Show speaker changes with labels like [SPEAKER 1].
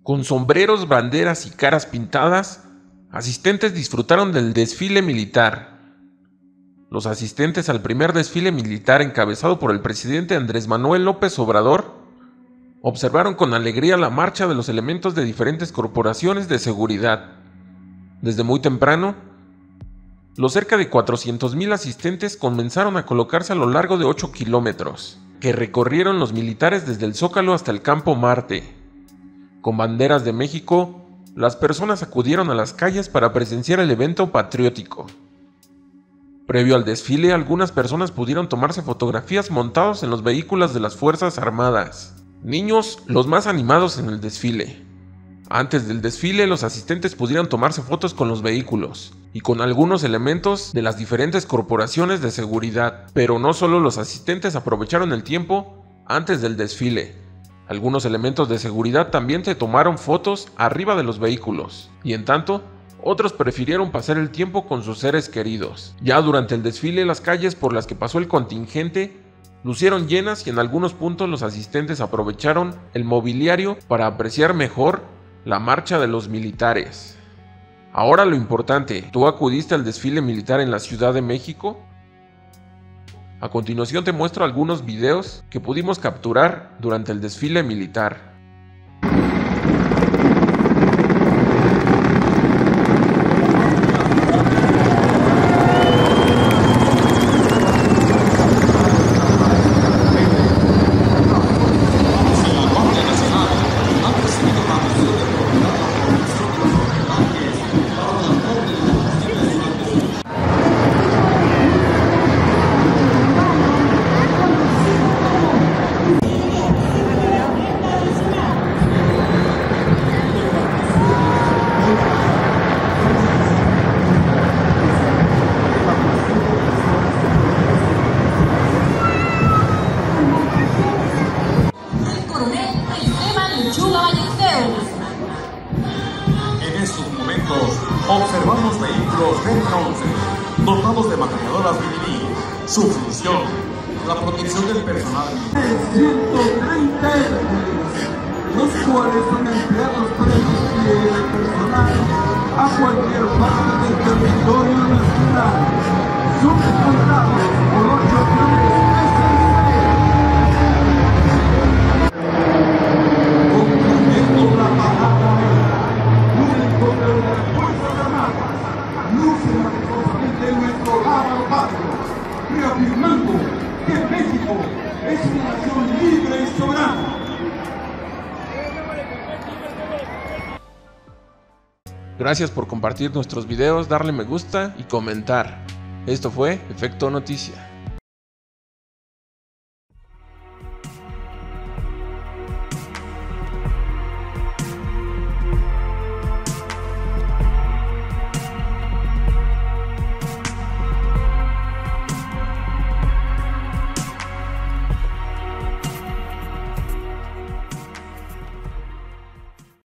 [SPEAKER 1] Con sombreros, banderas y caras pintadas, asistentes disfrutaron del desfile militar. Los asistentes al primer desfile militar encabezado por el presidente Andrés Manuel López Obrador observaron con alegría la marcha de los elementos de diferentes corporaciones de seguridad. Desde muy temprano, los cerca de 400,000 asistentes comenzaron a colocarse a lo largo de 8 kilómetros, que recorrieron los militares desde el Zócalo hasta el Campo Marte. Con banderas de México, las personas acudieron a las calles para presenciar el evento patriótico. Previo al desfile, algunas personas pudieron tomarse fotografías montados en los vehículos de las Fuerzas Armadas. Niños, los más animados en el desfile. Antes del desfile, los asistentes pudieron tomarse fotos con los vehículos y con algunos elementos de las diferentes corporaciones de seguridad. Pero no solo los asistentes aprovecharon el tiempo antes del desfile. Algunos elementos de seguridad también se tomaron fotos arriba de los vehículos, y en tanto, otros prefirieron pasar el tiempo con sus seres queridos. Ya durante el desfile, las calles por las que pasó el contingente lucieron llenas y en algunos puntos los asistentes aprovecharon el mobiliario para apreciar mejor la marcha de los militares. Ahora lo importante, ¿tú acudiste al desfile militar en la Ciudad de México? A continuación te muestro algunos videos que pudimos capturar durante el desfile militar.
[SPEAKER 2] En estos momentos observamos vehículos de bronce dotados de metralladoras BBB. Su función, la protección del personal.
[SPEAKER 3] 130 los cuales son empleados para el despliegue del personal a cualquier parte del territorio nacional. Son contados por 8 aviones concluyendo la parada único de las Fuerzas Armadas, luce maravillosamente nuestro raro patrio, reafirmando que México es una nación libre y soberana.
[SPEAKER 1] Gracias por compartir nuestros videos, darle me gusta y comentar. Esto fue Efecto Noticia.